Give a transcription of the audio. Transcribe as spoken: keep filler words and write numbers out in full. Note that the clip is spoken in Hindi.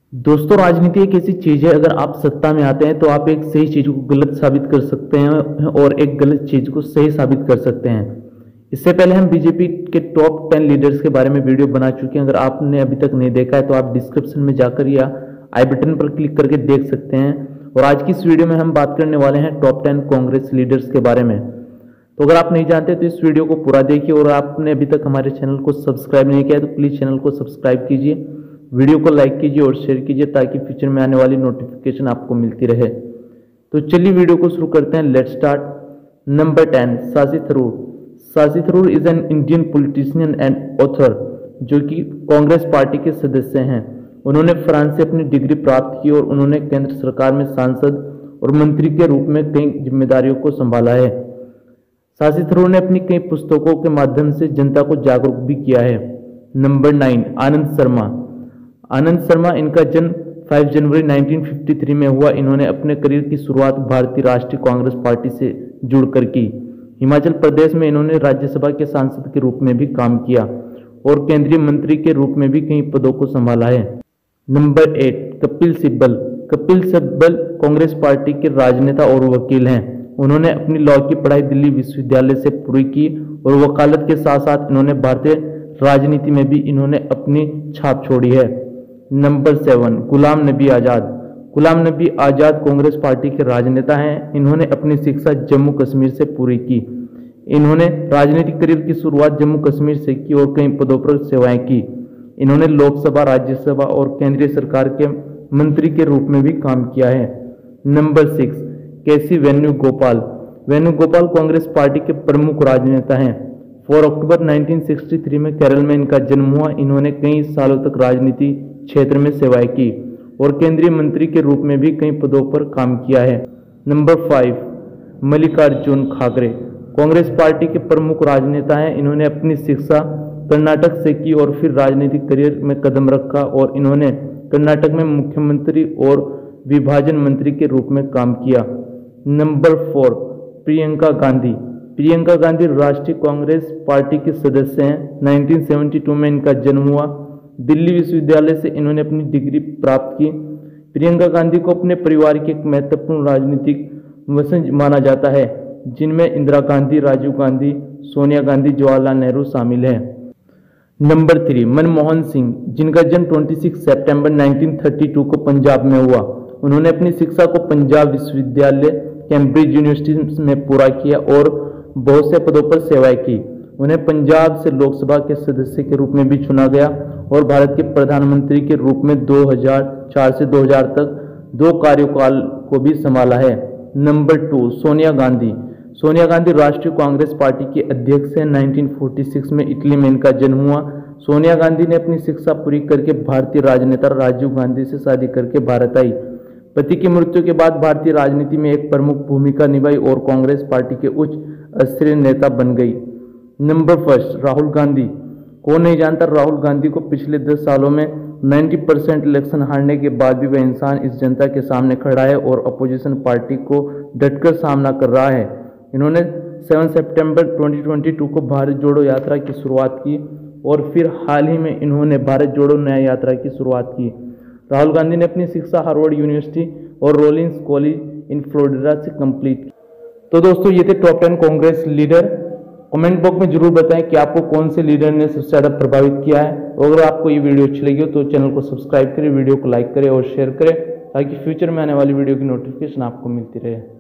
दोस्तों, राजनीति एक ऐसी चीज है, अगर आप सत्ता में आते हैं तो आप एक सही चीज को गलत साबित कर सकते हैं और एक गलत चीज को सही साबित कर सकते हैं। इससे पहले हम बीजेपी के टॉप टेन लीडर्स के बारे में वीडियो बना चुके हैं। अगर आपने अभी तक नहीं देखा है तो आप डिस्क्रिप्शन में जाकर या आई बटन पर क्लिक करके देख सकते हैं। और आज की इस वीडियो में हम बात करने वाले हैं टॉप टेन कांग्रेस लीडर्स के बारे में। तो अगर आप नहीं जानते तो इस वीडियो को पूरा देखिए, और आपने अभी तक हमारे चैनल को सब्सक्राइब नहीं किया है तो प्लीज चैनल को सब्सक्राइब कीजिए, वीडियो को लाइक कीजिए और शेयर कीजिए ताकि फ्यूचर में आने वाली नोटिफिकेशन आपको मिलती रहे। तो चलिए वीडियो को शुरू करते हैं। Let's start. Number ten, Shashi Tharoor. Shashi Tharoor is an Indian politician and author, जो कि कांग्रेस पार्टी के सदस्य हैं। उन्होंने फ्रांस से अपनी डिग्री प्राप्त की और उन्होंने केंद्र सरकार में सांसद और मंत्री के रूप में कई जिम्मेदारियों को संभाला है। शशि थरूर ने अपनी कई पुस्तकों के माध्यम से जनता को जागरूक भी किया है। Number nine, Anand Sharma. आनंद शर्मा, इनका जन्म पाँच जनवरी उन्नीस सौ तिरेपन में हुआ। इन्होंने अपने करियर की शुरुआत भारतीय राष्ट्रीय कांग्रेस पार्टी से जुड़कर की। हिमाचल प्रदेश में इन्होंने राज्यसभा के सांसद के रूप में भी काम किया और केंद्रीय मंत्री के रूप में भी कई पदों को संभाला है। Number eight, Kapil Sibal. Kapil Sibal Congress party के राजनेता और वकील हैं। उन्होंने अपनी लॉ की पढ़ाई दिल्ली विश्वविद्यालय से पूरी की और वकालत के साथ साथ इन्होंने भारतीय राजनीति में भी इन्होंने अपनी छाप छोड़ी है। Number seven, Ghulam Nabi Azad. Ghulam Nabi Azad Congress party के राजनेता हैं। इन्होंने अपनी शिक्षा जम्मू कश्मीर से पूरी की। इन्होंने राजनीतिक करियर की शुरुआत जम्मू कश्मीर से की और कई पदों पर सेवाएं की। इन्होंने लोकसभा, राज्यसभा और केंद्रीय सरकार के मंत्री के रूप में भी काम किया है। Number six, KC Venugopal. Venugopal Congress party के प्रमुख राजनेता हैं। चार अक्टूबर उन्नीस सौ तिरसठ में केरल में इनका जन्म हुआ। इन्होंने कई सालों तक राजनीति क्षेत्र में सेवाएं की और केंद्रीय मंत्री के रूप में भी कई पदों पर काम किया है। नंबर फाइव, मल्लिकार्जुन खड़गे। कांग्रेस पार्टी के प्रमुख राजनेता हैं। इन्होंने अपनी शिक्षा कर्नाटक से की और फिर राजनीतिक करियर में कदम रखा और इन्होंने कर्नाटक में मुख्यमंत्री और विभाजन मंत्री के रूप में काम किया। Number four, Priyanka Gandhi. प्रियंका गांधी राष्ट्रीय कांग्रेस पार्टी के सदस्य हैं। उन्नीस सौ बहत्तर में इनका जन्म हुआ। दिल्ली विश्वविद्यालय से इन्होंने अपनी डिग्री प्राप्त की। प्रियंका गांधी को अपने परिवार की एक महत्वपूर्ण राजनीतिक वंशज माना जाता है, जिनमें इंदिरा गांधी, राजीव गांधी, सोनिया गांधी, जवाहरलाल नेहरू शामिल हैं। नंबर थ्री, मनमोहन सिंह, जिनका जन्म छब्बीस सितंबर उन्नीस सौ बत्तीस को पंजाब में हुआ। उन्होंने अपनी शिक्षा को पंजाब विश्वविद्यालय, कैम्ब्रिज यूनिवर्सिटी में पूरा किया और बहुत से पदों पर सेवाएं की। उन्हें पंजाब से लोकसभा के सदस्य के रूप में भी चुना गया और भारत के प्रधानमंत्री के रूप में दो हज़ार चार से दो हज़ार तक दो कार्यकाल को भी संभाला है। Number two, Sonia Gandhi. सोनिया गांधी राष्ट्रीय कांग्रेस पार्टी की अध्यक्ष है। उन्नीस सौ छियालीस में इटली में इनका जन्म हुआ। सोनिया गांधी ने अपनी शिक्षा पूरी करके भारतीय राजनेता राजीव गांधी से शादी करके भारत आई। पति की मृत्यु के बाद भारतीय राजनीति में एक प्रमुख भूमिका निभाई और कांग्रेस पार्टी के उच्च स्तरीय नेता बन गई। Number first, Rahul Gandhi. कौन नहीं जानता राहुल गांधी को। पिछले दस सालों में नब्बे परसेंट इलेक्शन हारने के बाद भी वह इंसान इस जनता के सामने खड़ा है और अपोजिशन पार्टी को डटकर सामना कर रहा है। इन्होंने सात सितंबर दो हज़ार बाईस को भारत जोड़ो यात्रा की शुरुआत की और फिर हाल ही में इन्होंने भारत जोड़ो न्याय यात्रा की शुरुआत की। राहुल गांधी ने अपनी शिक्षा हार्वर्ड यूनिवर्सिटी और रोलिंस कॉलेज इन फ्लोरिडा से कंप्लीट की। तो दोस्तों, ये थे top ten Congress leader. Comment box में जरूर बताएं कि आपको कौन से लीडर ने सबसे ज़्यादा प्रभावित किया है। और अगर आपको ये वीडियो अच्छी लगी हो तो चैनल को सब्सक्राइब करें, वीडियो को लाइक करें और शेयर करें ताकि फ्यूचर में आने वाली वीडियो की नोटिफिकेशन आपको मिलती रहे।